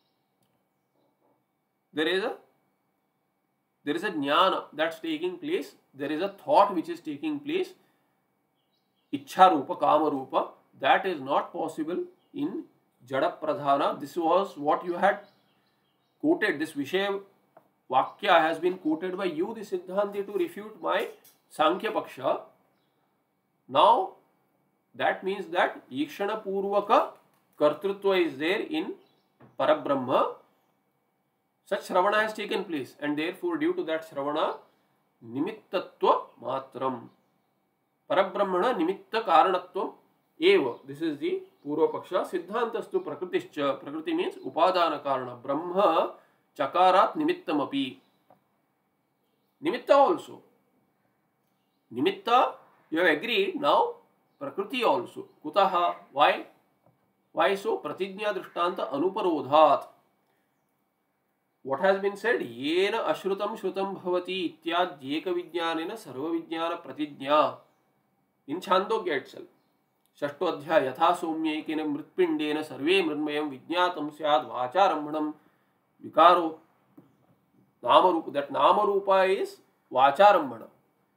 There is a Jnana that's taking place. There is a thought which is taking place. Ichha Rupa, Kama Rupa. That is not possible in Jada Pradhana. This was what you had quoted. This Vishaya Vakya has been quoted by you, the Siddhanti, to refute my Sankhya Paksha. Now, that means that Ikshana Purvaka Kartrutva is there in Parabrahma. Such Shravana has taken place, and therefore due to that Shravana, Nimittatva Matram. Parabrahmana Nimitta Karanatvam Eva. This is the Purva Paksha. Siddhantastu Prakritischa. Prakriti means Upadana Karana. Brahma Chakarat Nimittam api. Nimitta also. Nimitta, you have agreed. Now, Prakriti also. Kutaha. Why? Why so? Pratijna Drishtanta Anuparodhat. What has been said? Yena ashrutam shrutam bhavati ityad eka vijnanena sarva vijnana pratijna. In Chandogya itself. Shashto adhyaya yatha somyekena mritpindena sarve mridmayam vijnatam syad vacharambhanam vikaro namarupa. That namarupa is vacharambhana.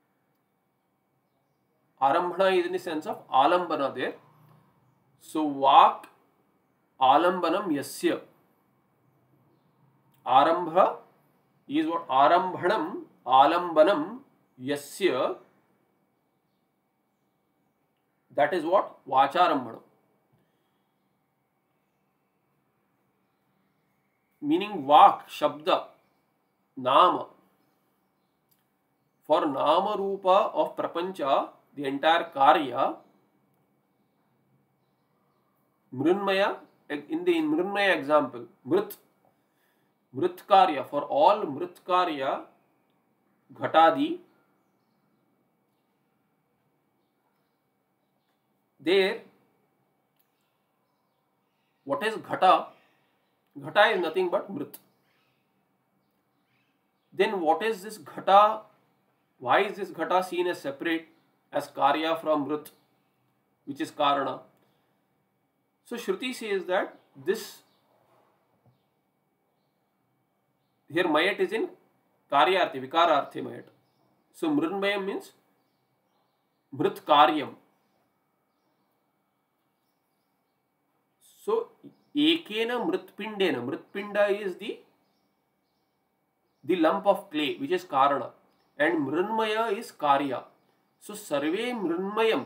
Arambhana is in the sense of alambana there. So vak alambanam yasya. Arambha is what? Arambhanam alambanam yasya. That is what? Vacharambhana. Meaning vak, shabda, nama. For nama rupa of prapancha, the entire karya, Mrinmaya, in the Mrinmaya example, Mritkarya, for all Mritkarya, Ghatadi, there, what is Ghata? Ghata is nothing but Mrit. Then what is this Ghata? Why is this Ghata seen as separate, as Karya from Mrit, which is Karana? So Shruti says that this, here Mayat is in Karyarthi, Vikararthi Mayat. So Mrinmayam means Mrit Karyam. So Ekena Mritpindena, Mritpinda is the lump of clay, which is Karana, and Mrinmaya is Karya. So Sarve Mrinmayam,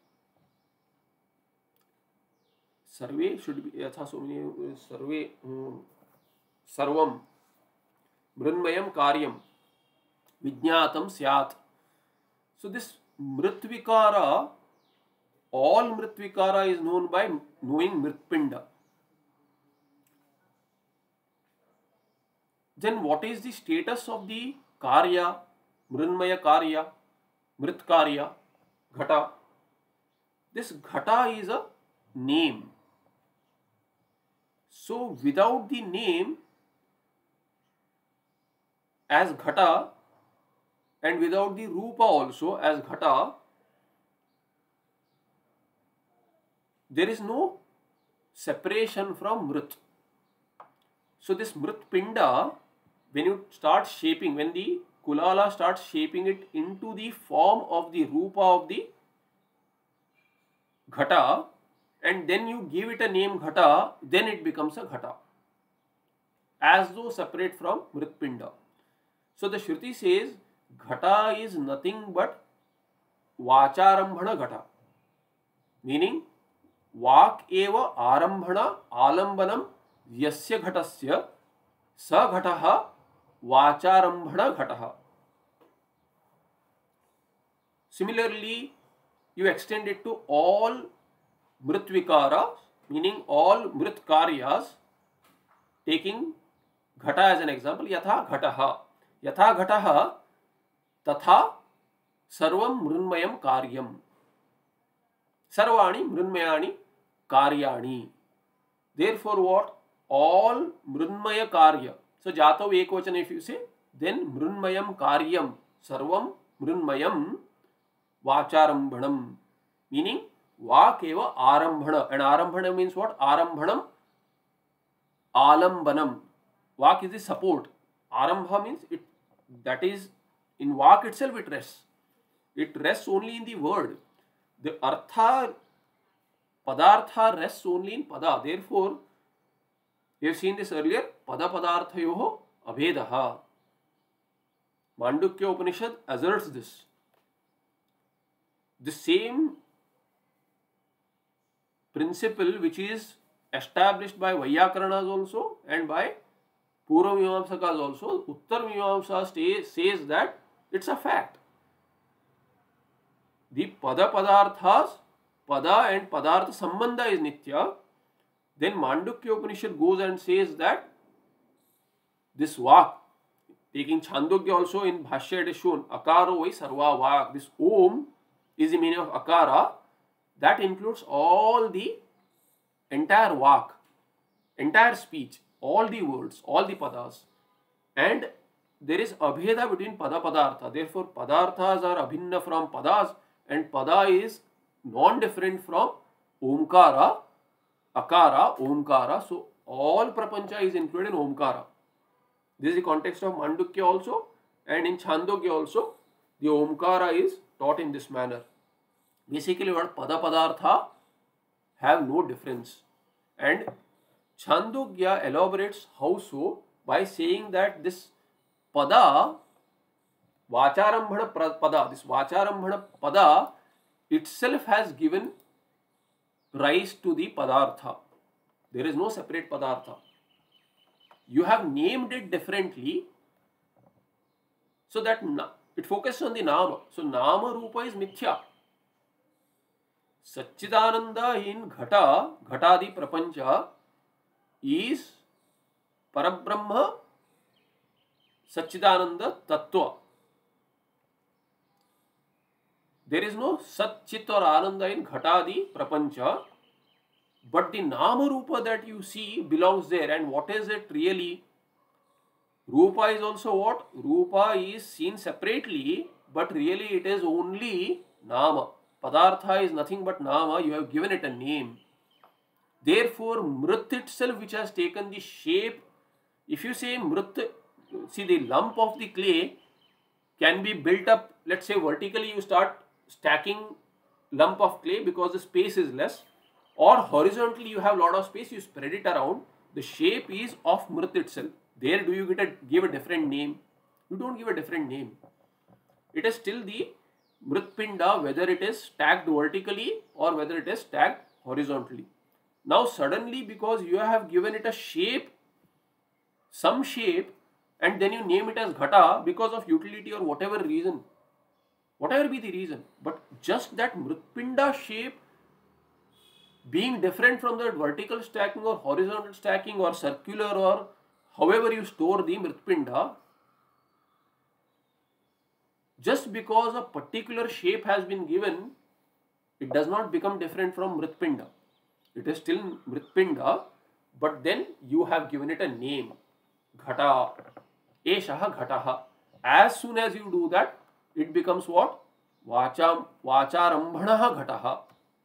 Sarve should be yatha so many Sarve Sarvam Mrinmayam Karyam Vijñātam Syat. So this Mritvikara, all Mritvikara is known by knowing Mritpinda. Then what is the status of the Karya, Mrinmaya Karya, Mrit Karya, Ghata? This Ghata is a name. So without the name as Ghata and without the Rupa also as Ghata, there is no separation from Mrit. So this Mrit Pinda, when you start shaping, when the Kulala starts shaping it into the form of the Rupa of the Ghata, and then you give it a name Ghata, then it becomes a Ghata, as though separate from Mritpinda. So the Shruti says Ghata is nothing but Vacharambhana Ghata, meaning Vak eva arambhana alambanam yasya ghatasya sa ghataha Vacharambhana Ghataha. Similarly, you extend it to all Mritvikara, meaning all Mrit Karyas, taking Ghata as an example, Yatha Ghataha. Yatha Ghataha Tatha Sarvam Mrinmayam Karyam. Sarvani Mrinmayani Karyani. Therefore what? All Mrinmaya Karya. So Jatav Ekvachana if you say, then Mrinmayam Karyam Sarvam Mrinmayam Vacharambhanam, meaning Vakeva Arambhana. And Arambhana means what? Arambhanam Alambanam. Vak is the support. Arambha means it, that is, in Vak itself it rests. It rests only in the word. The Artha, Padartha rests only in Pada. Therefore, we have seen this earlier, Pada Padarthayoho Abhedaha. Mandukya Upanishad asserts this. The same principle which is established by Vaiyakarnas also and by Purva Mimamsakas also, Uttar Mimamsa says that it's a fact. The Pada Padarthas, Pada and Padartha Sambandha is Nitya. Then Mandukya Upanishad goes and says that this Vak, taking Chandogya also in Bhashya it is shown, Akaro vai Sarva Vak, this Om is the meaning of Akara, that includes all the entire Vak, entire speech, all the words, all the Padas. And there is Abheda between Pada Padartha. Therefore, Padarthas are Abhinna from Padas and Pada is non-different from Omkara, Akara, Omkara. So, all Prapancha is included in Omkara. This is the context of Mandukya also, and in Chandogya also, the Omkara is taught in this manner. Basically, what Pada Padartha have no difference. And Chandogya elaborates how so by saying that this Pada, Vacharambhana Pada, this Vacharambhana Pada itself has given rise to the Padartha. There is no separate Padartha. You have named it differently so that it focuses on the Nama. So Nama Rupa is Mithya. Satchidananda in Ghata, Ghatadi Prapancha is Parabrahma Satchidananda Tattva. There is no Sat, Chit or Ananda in Ghatadi Prapancha, but the Nama Rupa that you see belongs there. And what is it really? Rupa is also what? Rupa is seen separately, but really it is only Nama. Padartha is nothing but Nama, you have given it a name. Therefore, Mrit itself, which has taken the shape, if you say Mrit, see the lump of the clay can be built up, let's say vertically you start stacking lump of clay because the space is less, or horizontally you have lot of space, you spread it around, the shape is of Mrit itself. There do you give a different name? You don't give a different name. It is still the Mritpinda, whether it is stacked vertically or whether it is stacked horizontally. Now suddenly, because you have given it a shape, some shape, and then you name it as Ghata because of utility or whatever reason, whatever be the reason, but just that Mritpinda shape being different from that vertical stacking or horizontal stacking or circular or however you store the Mritpinda, just because a particular shape has been given, it does not become different from Mritpinda. It is still Mritpinda, but then you have given it a name. Ghata. Eshaha Ghataha. As soon as you do that, it becomes what? Vacharambhanaha Ghataha.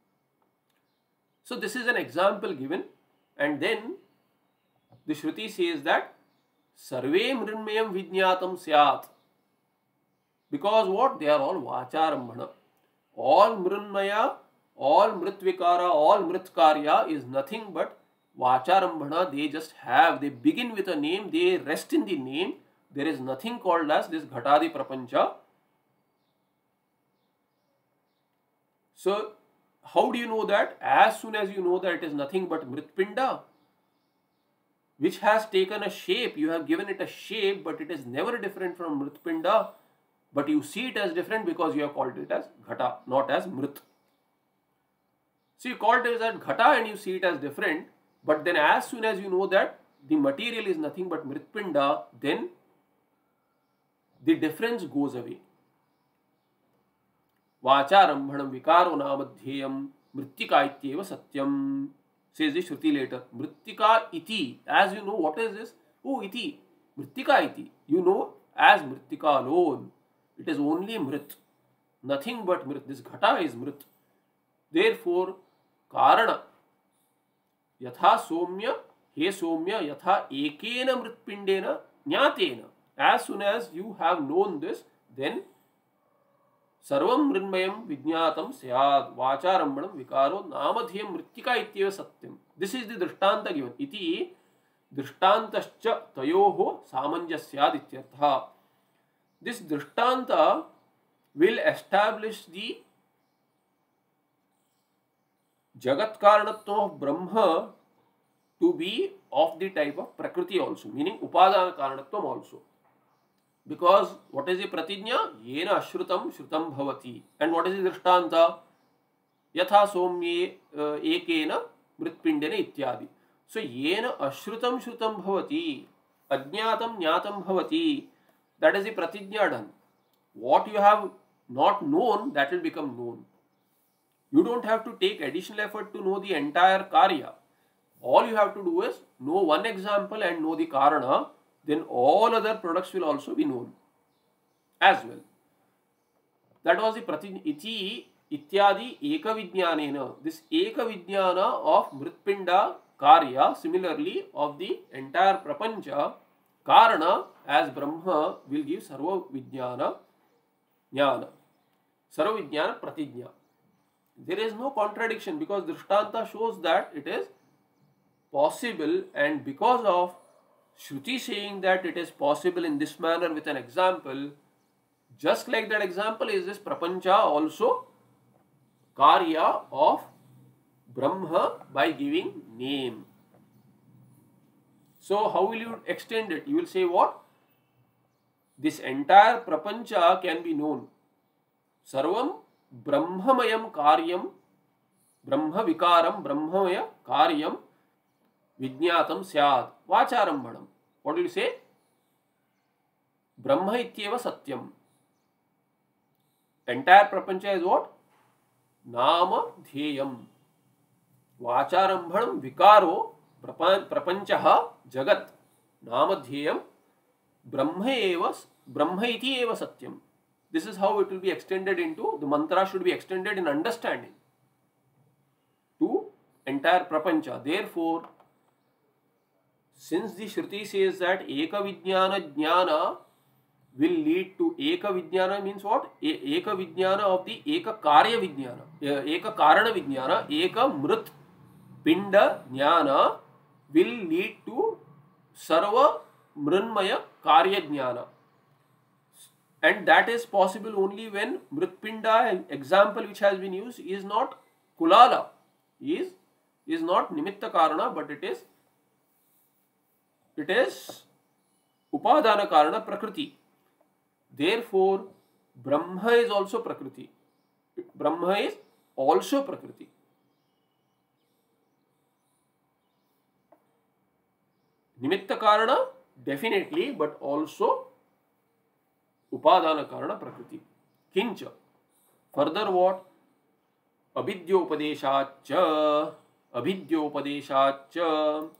So this is an example given, and then the Shruti says that Sarve Mrinmayam Vijnatam Syat. Because what? They are all Vacharambhana. All Mrinmaya, all Mritvikara, all Mritkarya is nothing but Vacharambhana. They just have, they begin with a name, they rest in the name. There is nothing called as this Ghatadi Prapancha. So, how do you know that? As soon as you know that it is nothing but Mritpinda, which has taken a shape, you have given it a shape, but it is never different from Mritpinda. But you see it as different because you have called it as Ghata, not as Mrit. So you called it as Ghata and you see it as different, but then as soon as you know that the material is nothing but Mritpinda, then the difference goes away. Vacharambhanam vikaro namadhyayam mrittika ityeva satyam, says the Shruti later. Mrittika iti, as you know, what is this? Oh, iti, mrittika iti, you know as mrittika alone. It is only Mrit, nothing but Mrit. This Ghata is Mrit. Therefore, Karana, Yatha Somya, He Somya, Yatha Ekena Mritpindena Nyatena. As soon as you have known this, then Sarvam Mrinmayam Vijnatam Syad Vacharambhanam Vikaro Namadhyam Mrittika Ityeva Satyam. This is the Drishtanta given. Iti Drishtantascha Tayoho Samanjasyad Ityartha. This Drishtanta will establish the Jagat Karanatva of Brahma to be of the type of Prakriti also, meaning Upadana Karanatvam also. Because what is the Pratijna? Yena Ashrutam Shrutam Bhavati. And what is the Drishtanta? Yatha Somye Ekena Mritpindena Ityadi. So Yena Ashrutam Shrutam Bhavati, Ajnatam Nyatam Bhavati. That is the Pratijna done. What you have not known, that will become known. You don't have to take additional effort to know the entire Karya. All you have to do is know one example and know the Karana, then all other products will also be known as well. That was the Pratijna. Iti Ityadi Eka Vijnanena. This Eka Vijnana of Mritpinda Karya, similarly of the entire Prapancha, Karana as Brahma will give Sarva Vijnana Jnana. Sarva Vijnana Pratijna. There is no contradiction because Drishtanta shows that it is possible, and because of Shruti saying that it is possible in this manner with an example, just like that example is this Prapancha also Karya of Brahma by giving name. So how will you extend it? You will say what? This entire Prapancha can be known. Sarvam Brahmamayam Karyam ब्रह्म विकारम ब्रह्ममय कार्यम विज्ञातम स्यात् वाचारंभणम. What do you say? Brahma ityeva satyam. Entire prapancha is what? Nama dhyeyam. Vacharambhanam vikaro prapanchaha jagat. Nama dhyeyam Brahma iti eva satyam. This is how it will be extended into, the mantra should be extended in understanding to entire prapancha. Therefore, since the Shruti says that Eka Vijnana Jnana will lead to Eka Vijnana, means what? Eka Vijnana of the Eka Karya Vijnana, Eka Karana Vijnana, Eka Mrit Pinda Jnana will lead to Sarva Mrinmaya Karya Jnana. And that is possible only when Mritpinda, example which has been used, is not Kulala, is not Nimitta Karana, but it is Upadana Karana Prakriti. Therefore, Brahma is also Prakriti. Brahma is also Prakriti. Nimitta Karana, definitely, but also Upadana Karana Prakriti. Kincha. Further what? Abhidyopadeshacha. Abhidyopadeshacha.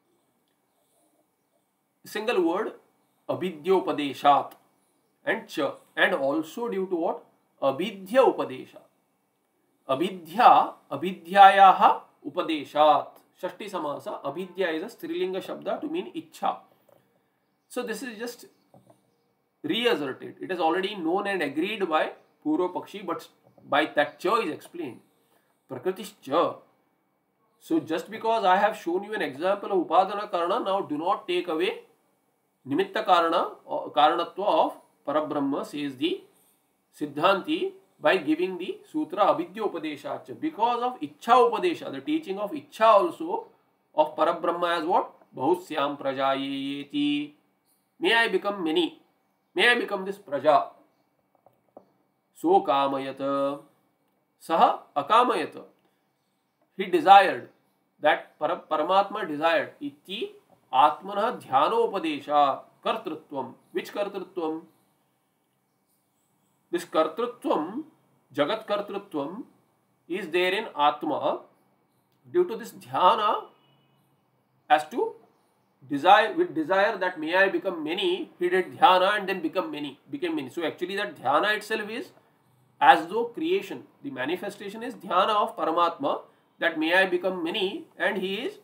Single word. Abhidyopadeshat. And cha. And also due to what? Abhidya Upadesha. Abhidya. Abhidyayaha Upadeshat. Shashti Samasa. Abhidya is a Strilinga Shabda to mean Ichha. So this is just reasserted. It is already known and agreed by Purva Pakshi, but by that cha is explained. Prakriti's cha. So just because I have shown you an example of Upadana Karana, now do not take away Nimitta Karana or Karanatva of Parabrahma, says the Siddhanti, by giving the Sutra Abhidya Upadeshacha. Because of Ichha Upadesha, the teaching of Ichha also of Parabrahma as what? Bahusyam Prajayeti. May I become many. May I become this praja. So kamayata. Saha akamayata. He desired. That Paramatma desired. Iti atmana dhyanopadesha kartrutvam. Which kartrutvam? This kartrutvam, jagat kartrutvam, is there in Atma due to this dhyana as to desire, with desire that may I become many, he did dhyana and then became many. So actually that dhyana itself is as though creation. The manifestation is dhyana of Paramatma, that may I become many, and he is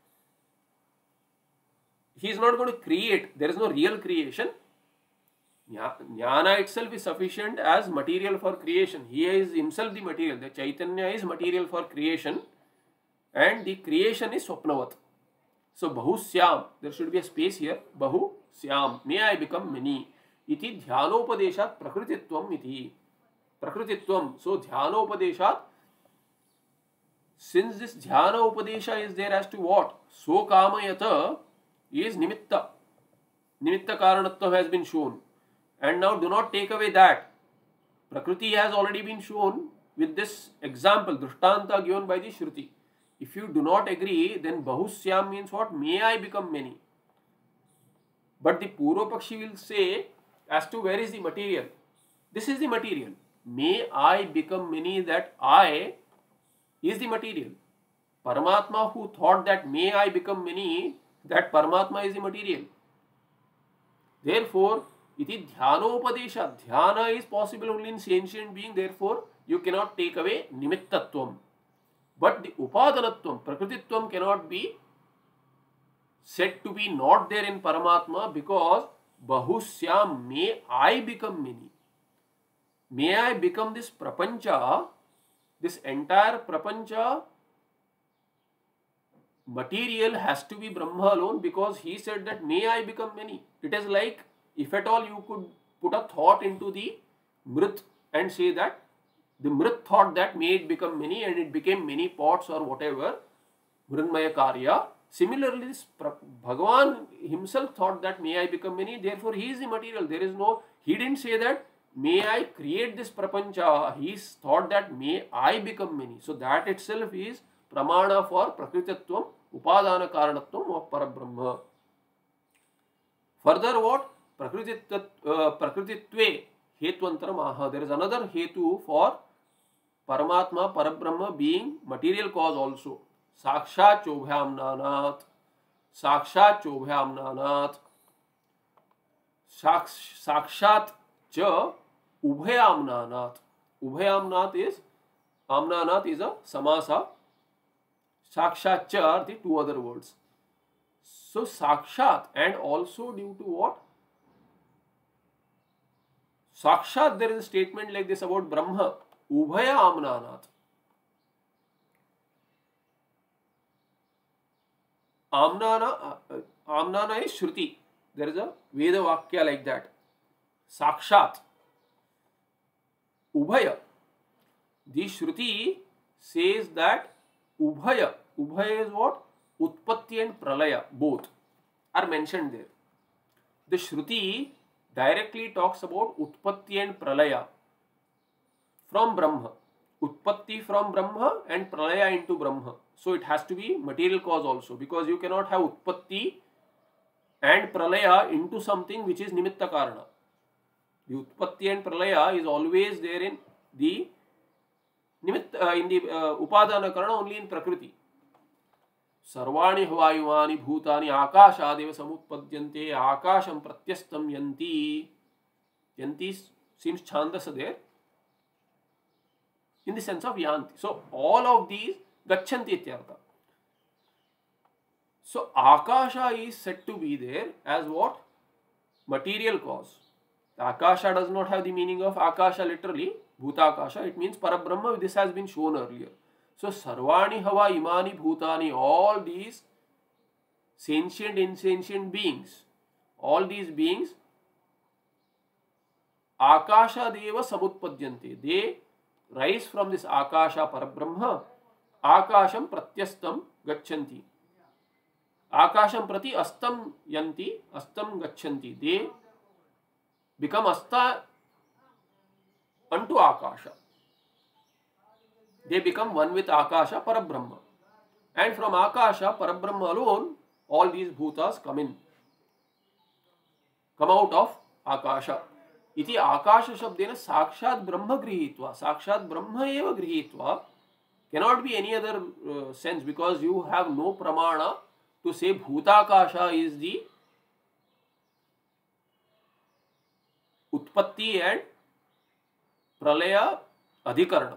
not going to create. There is no real creation. Jnana itself is sufficient as material for creation. He is himself the material. The Chaitanya is material for creation, and the creation is Swapnavat. So Bahusyam, there should be a space here. Bahusyam, may I become many. Iti dhyanopadeshat prakrititvam iti. Prakrititvam. So dhyanopadeshat, since this dhyana upadesha is there as to what? So kamayata is nimitta. Nimitta karanatvam has been shown. And now do not take away that. Prakriti has already been shown with this example, Drishtanta given by the Shruti. If you do not agree, then Bahusyam means what? May I become many. But the Purva Pakshi will say as to where is the material. This is the material. May I become many, that I is the material. Paramatma who thought that may I become many, that Paramatma is the material. Therefore, iti dhyanopadesha. Dhyana is possible only in sentient being. Therefore, you cannot take away nimittatvam. But the upadanatvam, prakrititvam cannot be said to be not there in Paramatma, because Bahusyam, may I become many. May I become this prapancha, this entire prapancha material has to be Brahma alone, because he said that may I become many. It is like, if at all you could put a thought into the Mrit and say that the Mrit thought that may it become many, and it became many pots or whatever, Mrinmaya Karya. Similarly, this Bhagavan himself thought that may I become many, therefore he is the material. There is no, he didn't say that may I create this prapancha, he thought that may I become many. So that itself is pramana for prakritatvam, upadana karanatvam of Parabrahma. Further what? Prakrititve hetvantaram aha. There is another hetu for Paramatma, Parabrahma being material cause also. Sakshat chobhyamnanath. Sakshat chobhyamnanath. Sakshat cha ubhayamnanath. Ubhayamnath is amnanath is a samasa. Sakshat cha are the two other words. So sakshat and also due to what? Sakshat, there is a statement like this about Brahma. Ubhaya amnanath. Amnana is Shruti. There is a Veda Vakya like that. Sakshat. Ubhaya. The Shruti says that Ubhaya. Ubhaya is what? Utpatti and Pralaya, both are mentioned there. The Shruti directly talks about Utpatti and Pralaya from Brahma. Utpatti from Brahma and Pralaya into Brahma. So it has to be material cause also, because you cannot have Utpatti and Pralaya into something which is Nimitta Karana. The Utpatti and Pralaya is always there in the Nimitta, in the Upadana Karana, only in Prakriti. Sarvani Havayuvani Bhutani Akashadeva Samutpadyante Akasham Pratyastam Yanti. Yanti seems Chandasa there in the sense of Yanti. So all of these Gachanti Ityartha. So Akasha is said to be there as what? Material cause. The Akasha does not have the meaning of Akasha literally, Bhutakasha. It means Parabrahma. This has been shown earlier. So Sarvani Hava Imani Bhutani, all these sentient, insentient beings, all these beings, Akasha Deva Samutpadyante. They rise from this Akasha Parabrahma. Akasham Pratyastam Gachanti. Akasham Prati Astam Yanti, Astam Gachanti. They become Asta unto Akasha. They become one with Akasha Parabrahma. And from Akasha Parabrahma alone, all these bhutas come out of Akasha. Iti Akasha Shabdena Sakshat Brahma Grihitva. Sakshat Brahma eva Grihitva cannot be any other sense, because you have no pramana to say Bhutakasha is the Utpatti and Pralaya Adhikarana.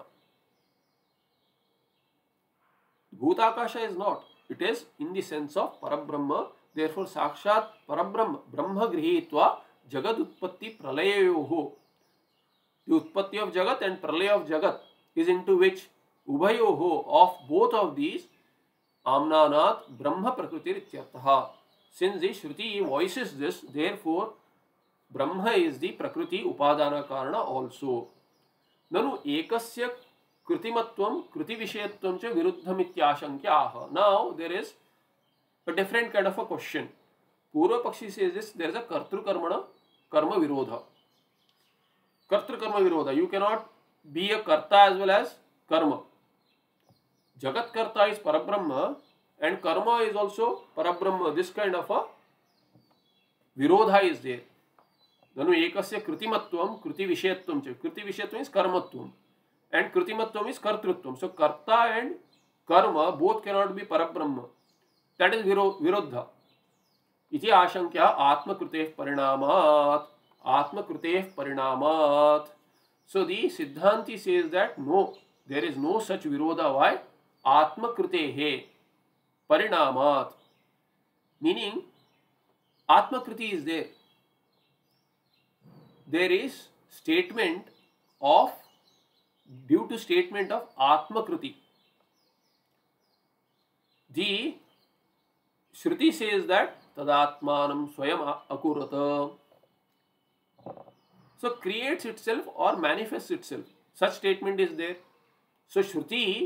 Bhutakasha is not. It is in the sense of Parabrahma. Therefore, Sakshat Parabrahma, Brahma Grihitva, Jagat Utpatti Pralayayoho. The Utpatti of Jagat and Pralaya of Jagat is into which Ubhayoho, of both of these, Amnanath Brahma Prakriti Ityartha. Since the Shruti voices this, therefore, Brahma is the Prakriti Upadana Karana also. Nanu ekasya kritimatvam kriti vishayatvam cha viruddhamityashankya. Now there is a different kind of a question. Purva Pakshi says this, there is a kartru karmana karma virodha. Kartru karma virodha. You cannot be a karta as well as karma. Jagat karta is Parabrahma and karma is also Parabrahma. This kind of a virodha is there. Nanu ekasya kritimatvam kriti vishayatvam cha. Kriti vishayatvam is karmatvam. And kritimatvam is kartrutvam. So karta and karma both cannot be Parabrahma. That is virodha. Iti ashankya atmakruteh parinamat. Atmakruteh parinamat. So the Siddhanti says that no, there is no such virodha. Why? Atmakrutehe parinamat. Meaning, Atmakruti is there. There is statement of, due to statement of Atmakruti. The Shruti says that Tadatmanam Swayam Akurata. So creates itself or manifests itself. Such statement is there. So Shruti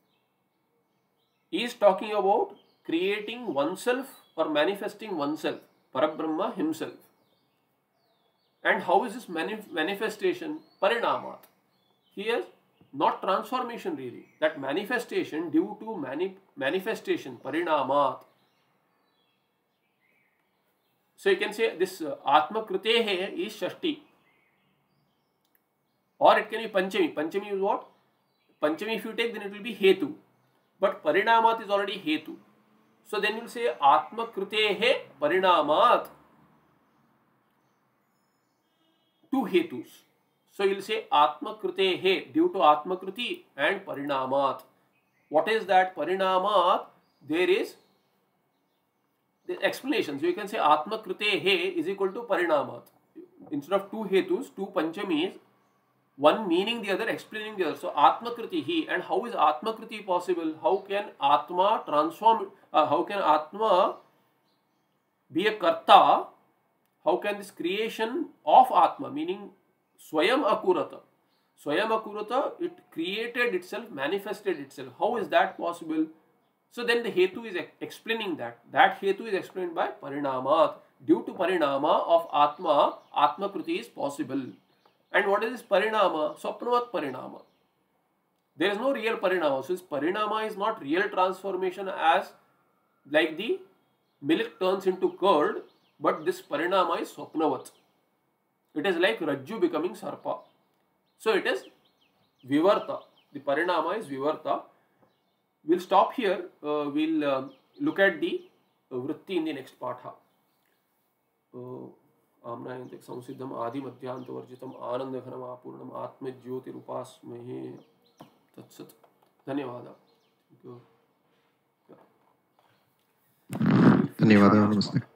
is talking about creating oneself or manifesting oneself, Parabrahma himself. And how is this manifestation? Parinamat. Here, not transformation really. That manifestation due to manifestation, parinamat. So you can say this Atma Krutehe is Shashti. Or it can be Panchami. Panchami is what? Panchami if you take, then it will be Hetu. But Parinamat is already Hetu. So then you will say Atma Krutehe Parinamat. Two Hetus. So you will say Atma Krutehe due to Atma Kruti and Parinamat. What is that Parinamat? There is the explanation. So you can say Atma Krutehe is equal to Parinamat. Instead of two Hetus, two Panchamis, one meaning the other, explaining the other. So Atma Kritihi. And how is Atma Kriti possible? How can Atma transform? How can Atma be a Karta? How can this creation of Atma, meaning Swayam Akurata? Swayam Akurata, it created itself, manifested itself. How is that possible? So then the Hetu is explaining that. That Hetu is explained by Parinamat. Due to Parinama of Atma, Atma Kriti is possible. And what is this Parinama? Swapnavat Parinama. There is no real Parinama. So this Parinama is not real transformation as like the milk turns into curd, but this Parinama is Swapnavat. It is like Rajju becoming Sarpa. So it is Vivarta. The Parinama is Vivarta. We'll stop here. We'll look at the Vritti in the next Patha. आम्नायन्ते संसिद्धम आदि मध्यांतवर्जितम आनंदघनम आपूर्णम आत्मज्योतिरुपास्महे तत्सत्. धन्यवाद. धन्यवाद. नमस्ते.